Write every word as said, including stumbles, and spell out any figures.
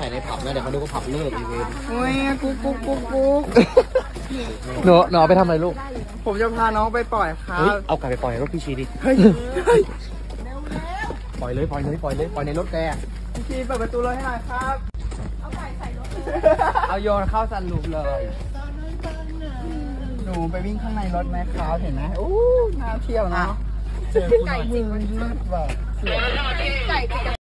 ส่ในผับนะเดี๋ยวเขาดูว่าผับเลิกอีเวนต์โอ้ยกุ๊กกุ๊กกุ๊กกุ๊กหนูหนูเอาไปทำอะไรลูกผมจะพาน้องไปปล่อยครัเฮ้ยบเอาไก่ไปปล่อยในรถพี่ชีดิเฮ้ยเฮ้ยปล่อยเลยปล่อยเลยปล่อยเลยปล่อยในรถแกพี่เปิดประตูรถให้หน่อยครับ เอาไก่ใส่รถเอาโยนเข้าซันลูปเลย หนูไปวิ่งข้างในรถไหมครับเห็นไหมโอ้น่าเที่ยวเนาะไก่จริงมันเลิศว่ะไก่